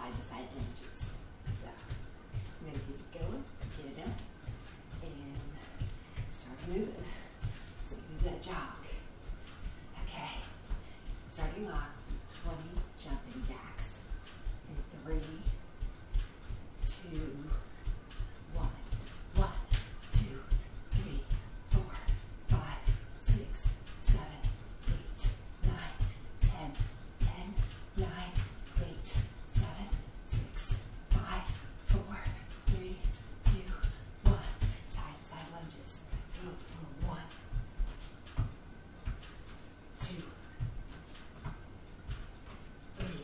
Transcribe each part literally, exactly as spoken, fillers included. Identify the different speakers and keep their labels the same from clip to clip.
Speaker 1: side-to-side lunges. So I'm going to get it going, get it up, and start moving. So you can do that jog. Okay, starting off with twenty jumping jacks in three, two, one. One, two, three, four, five, six, seven, eight, nine, ten, ten, nine, eight, seven, six, five, four, three, two, one. Side to side lunges. Go for one, two, three,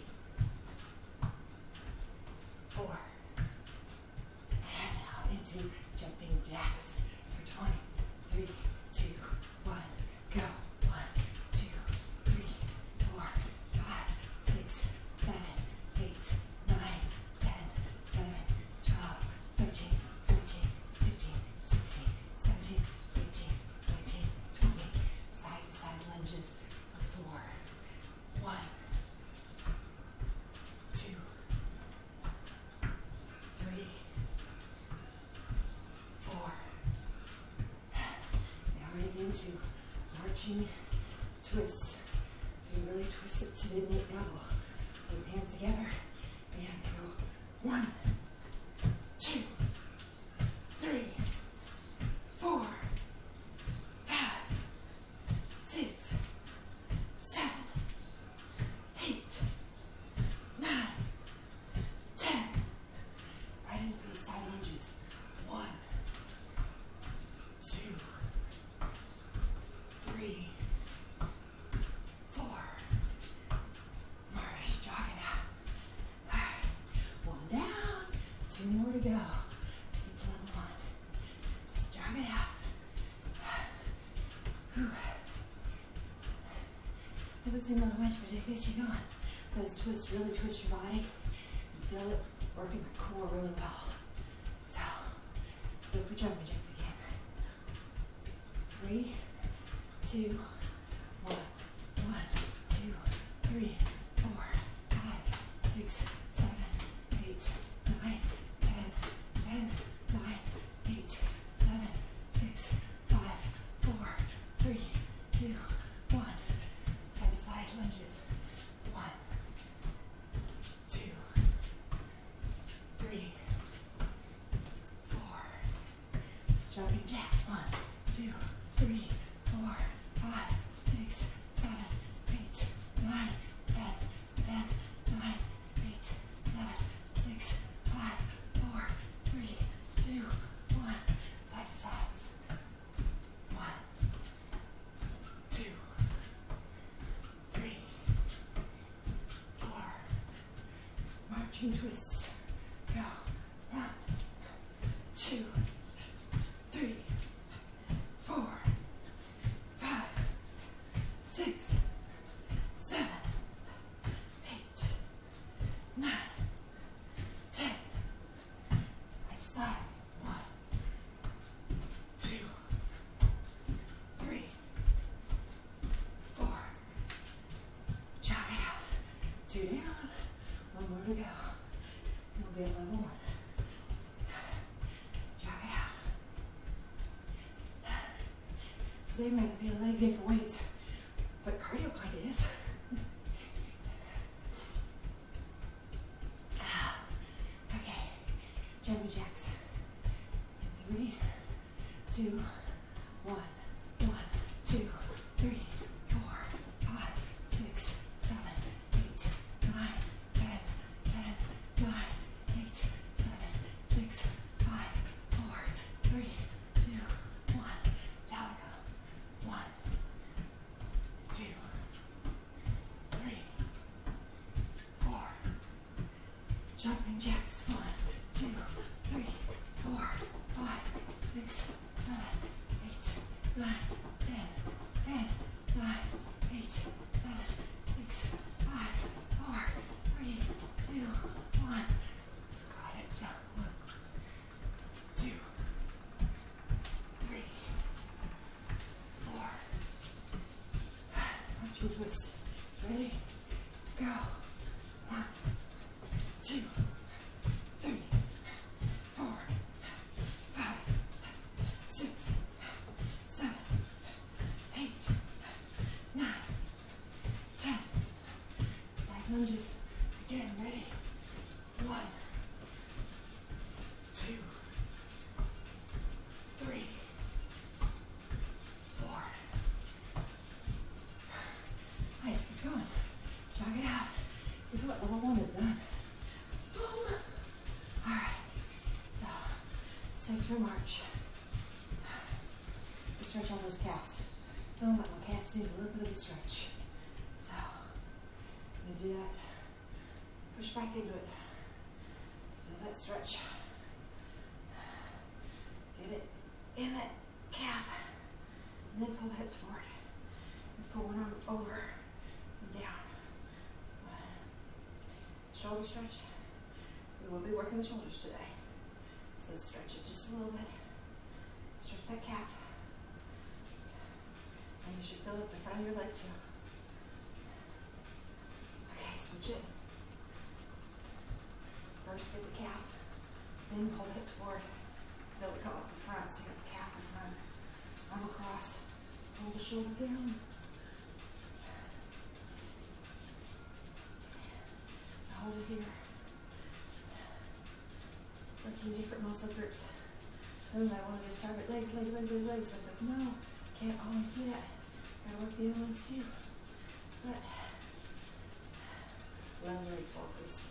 Speaker 1: four, and out into jumping jacks for twenty. Three, two, one, go. One, two, three, four, five, six, seven, eight, nine, ten, eleven, twelve, thirteen, fourteen, fifteen, sixteen, seventeen, eighteen, nineteen, twenty. Side to side lunges for four. One, two, three, four. Now we're getting into marching twist. So you really twist it to the midnight double. Put your hands together and go one, two, three, four, five, six, seven, eight, nine, ten. Right into these side lunges. One, two, three, four. March, jogging out. All right, one down, two more to go. To get to level one. Just jog it out. Whew. Doesn't seem like much, but it gets you going. Those twists really twist your body. You feel it working the core really well. So, let's go for jumping jacks again. Three, two, one. One, two, three, four, five, six, seven, eight, nine, ten, ten, nine, eight, seven, six, five, four, three, two, one. Side to side lunges. One, two, three, four. Jumping jacks. One, two, three, four, five, six, seven, eight, nine, ten, ten, nine, eight, seven, six, five, four, three, two, one. Side to sides. One, two, three, four. Marching twists. Go. One, two, three, four, five, six, seven, eight, nine, ten. Right side. One, two, three, four. Jog it out. Two down. One more to go. You'll be at level one. Jog it out. Today might not be a leg day for weights, but cardio kind of is. Okay, jumping jacks. In three, two, one. One, two, three, four, five, six, seven, eight, nine, ten, ten, nine, eight, seven, six, five, four, three, two, one. Down we go. One, two, three, four. Jumping jacks. One, two, three, four, five, six, seven, eight, nine, ten, ten, nine, eight, seven, six, five, four, three, two, one. Squat it down. One, two, three, four. Marching twist. Ready? Go. One, two. take to a march. Stretch all those calves. Don't let my calves need a little bit of a stretch. So, I'm going to do that. Push back into it. Feel that stretch. Get it in that calf. And then pull the hips forward. Let's pull one arm over and down. Shoulder stretch. We will be working the shoulders today. So stretch it just a little bit. Stretch that calf. And you should feel up the front of your leg too. Okay, switch it. First get the calf, then pull the hips forward. Feel it come up the front, so you got the calf in front. Arm across, pull the shoulder down. Hold it here. Working different muscle groups. Then I want to just target legs, legs, legs, legs, legs. So it's like, no, can't always do that. Gotta work the other ones too. But level rate focus.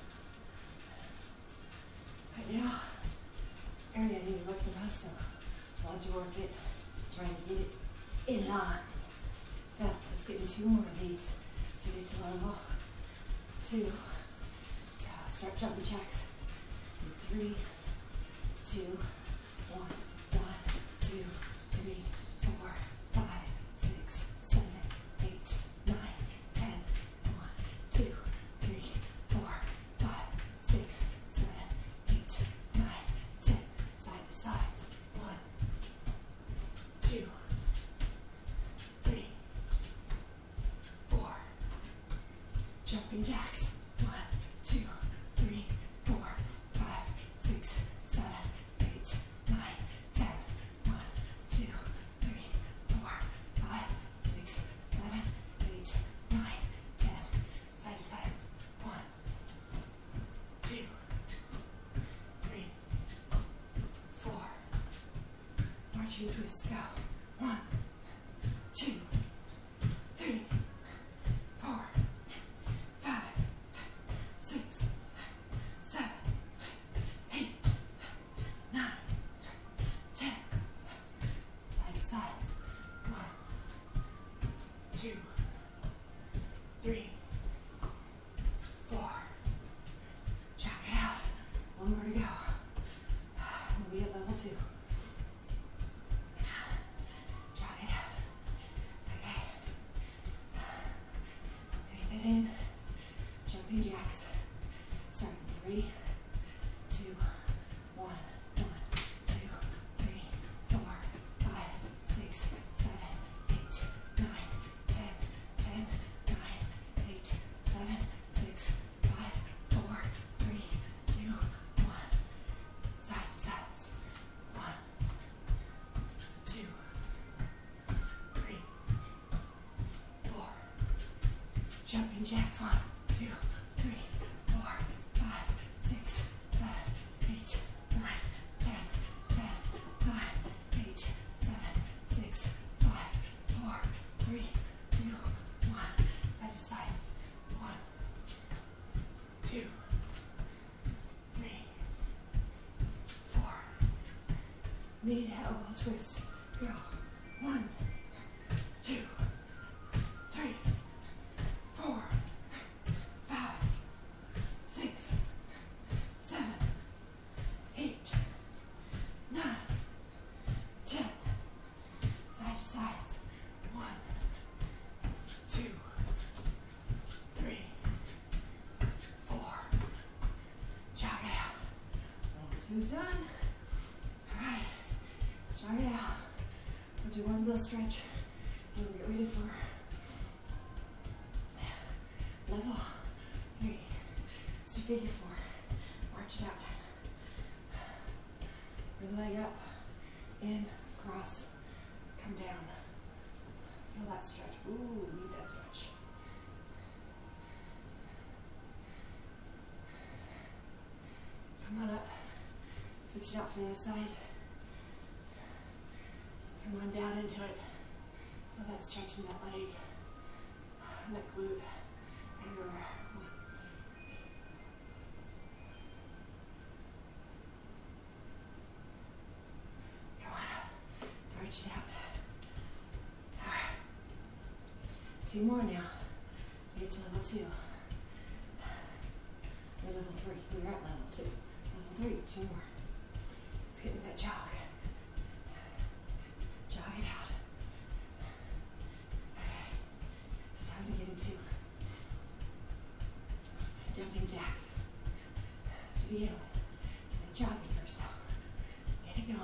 Speaker 1: Right now, area I need to work the most, so I want to work it, trying to get it in line. So let's get in two more of these to get to level two. So start jumping jacks. In three, two, one, one, two, three, four, five, six, seven, eight, nine, ten. One, two, three, four, five, six, seven, eight, nine, ten. Side to sides. One, two, three, four. Jumping jacks. One, two, three, four, five, six, seven, eight, nine, ten. One, two, three, four, five, six, seven, eight, nine, ten. Side to side. One, two, three, four. Marching twist. Go. One, two, three, four, five, six, seven, eight, nine, ten. Side to sides. One, two, three, four. Check it out. One more to go. We'll be at level two. Check it out. Okay. Breathe it in. Jumping jacks. Start in three, two, one, one, two, three, four, five, six, seven, eight, nine, ten, ten, nine, eight, seven, six, five, four, three, two, one. Side to sides. One, two, three, four. Jumping jacks. One, two, three, four, five, six, seven, eight, nine, ten, ten, nine, eight, seven, six, five, four, three, two, one. Side to sides. One, two, three, four. Knee to elbow twist. Go. One, two, three, four, five, six, seven, eight, nine, ten. Side to sides. One, two, three, four. Jog it out. Level two's done. All right. Start it out. We'll do one little stretch and we'll get ready for level three. It's a figure four. March it out. Bring the leg up, in, cross, come down. Feel that stretch. Ooh, need that stretch. Come on up. Switch it out for the other side. Come on down into it. Feel that stretch in that leg, that glute, everywhere. Two more now. Get to level two. We're level three. We're at level two. Level three. Two more. Let's get into that jog. Jog it out. Okay. It's time to get into jumping jacks. To begin with. Get the jogging first though. Get it going.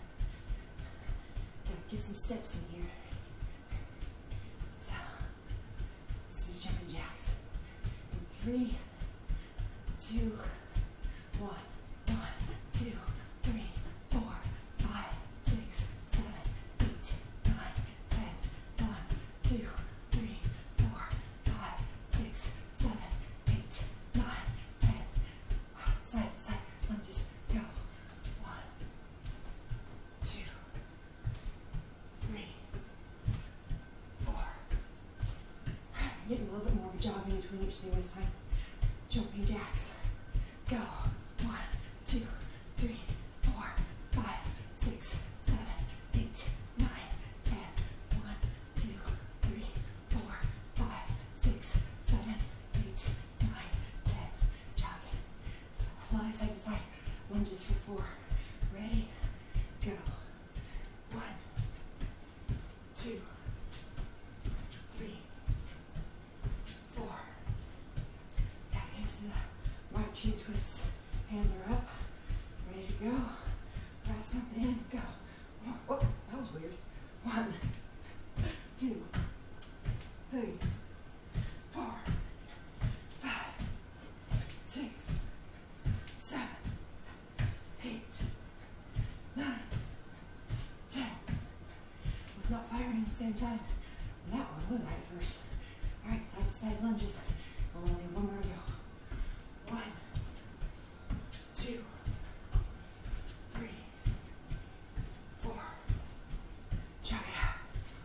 Speaker 1: Gotta get some steps in here. So, let's do jumping jacks. In three, two, one. One, two, three, four, five, six, seven, eight, nine, ten. One, two, three, four, five, six, seven, eight, nine, ten. Side to side lunges. Go. One, two, three, four. Getting a little bit more of a jog in between each thing this time. Jumping jacks. Go. One, two, three, four, five, six, seven, eight, nine, ten. One, two, three, four, five, six, seven, eight, nine, ten. Jogging. Lie side to side. Lunges for four. Ready? Go. One, two, three, four. Back into the right chin twist. Hands are up. Ready to go. Last one in. Go. Whoop, that was weird. One, two, three, four, five, six, seven, eight, nine, ten. Was not firing at the same time. And that one was right first. Alright, side to side lunges. Only one more to go. One, two, three, four. Jog it out.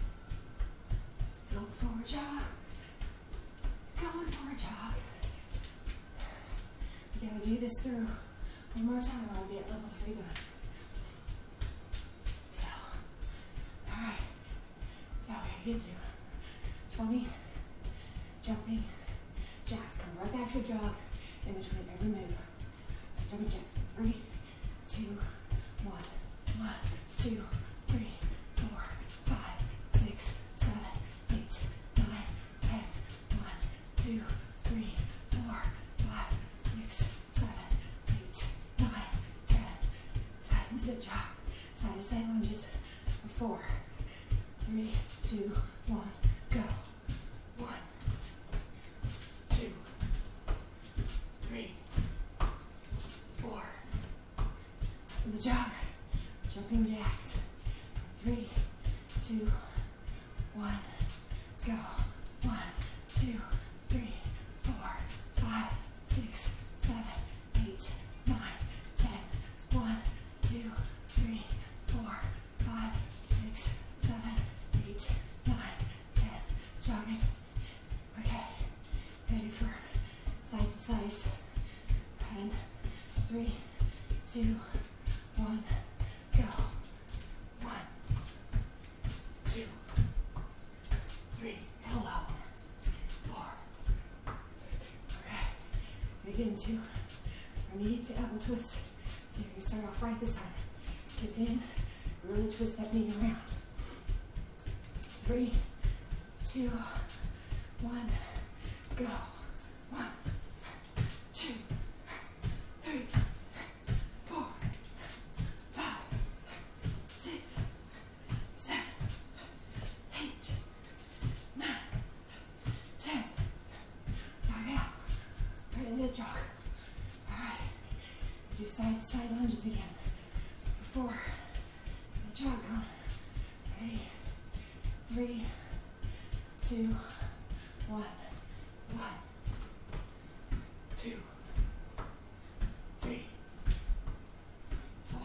Speaker 1: Go for a jog. Going for a jog. You gotta do this through one more time. I'll be at level three done. So, alright. So we get to twenty jumping jacks. Come right back to a jog in between every move. So jumping jacks. Three, two, one. One, two, three, four, five, six, seven, eight, nine, ten. One, two, three, four, five, six, seven, eight, nine, ten. Side into the jog. Side to side lunges. Four, three, two, one, go. One, two, three, four. The jog. Jumping jacks. Three, two, one, go. One, two, three, four, five, six, seven, eight, nine, ten. One, two, three, four, five, six, seven, eight, nine, ten. Jog it. Okay. Ready for side to sides. And three, two, one, go. One, two, three, hello. Four. Okay. We get into our knee to elbow twist. So you can start off right this time. Get in, really twist that knee around. Three, two, one, go. One, two, three, four, five, six, seven, eight, nine, ten. Jog it out. Right into the jog. Alright. Do side to side lunges again. For four. The jog on. Ready? Three, two, one. One, two, three, four.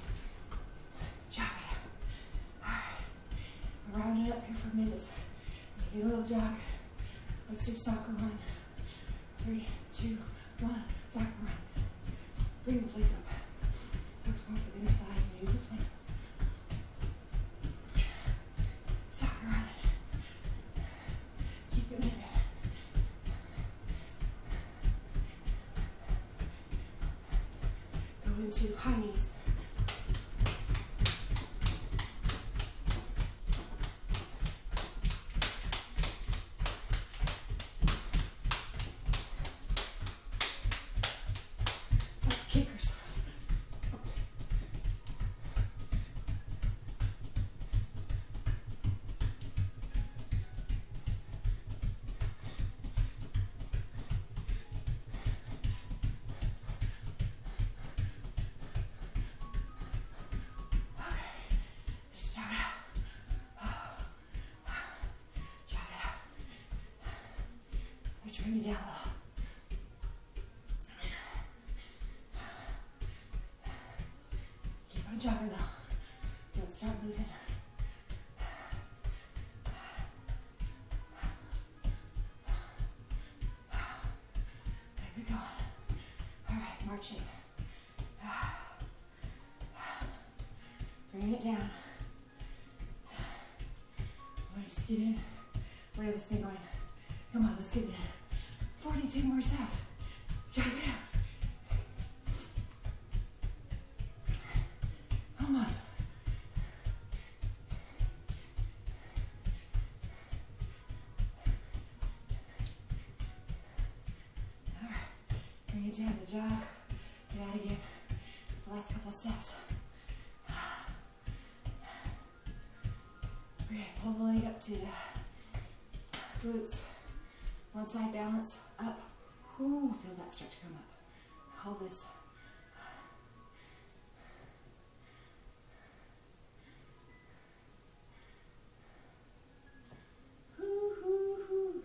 Speaker 1: Jog it out. Alright. We're rounding up here for minutes. Get a little jog. Let's do soccer run. Three, two, one. Soccer run. Bring the legs up. Focus more for the inner thighs when you use this one. Soccer run. go into high knees. Kickers. Bring me down a little. Keep on jogging though. Don't start moving. There we go. All right, marching. Bring it down. Let's just get in. Look at this thing going. Come on, let's get in. forty-two more steps. Jog it out. Almost. All right. Bring it down to jog. Get out again. The last couple of steps. Okay, pull the leg up to the glutes. One side balance, up. Ooh, feel that start to come up. Hold this. Ooh, ooh, ooh.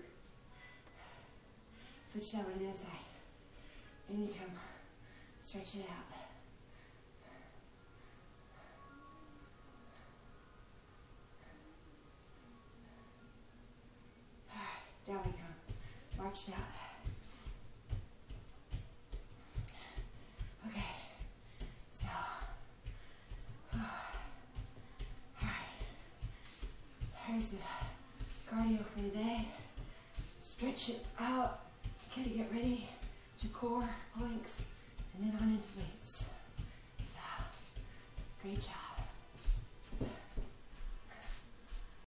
Speaker 1: Switch that over to the other side. In you come. Stretch it out. All right, down we come. Marched out. Okay, so, all right, here's the cardio for the day. Stretch it out, okay, get ready to core, planks, and then on into weights. So, great job.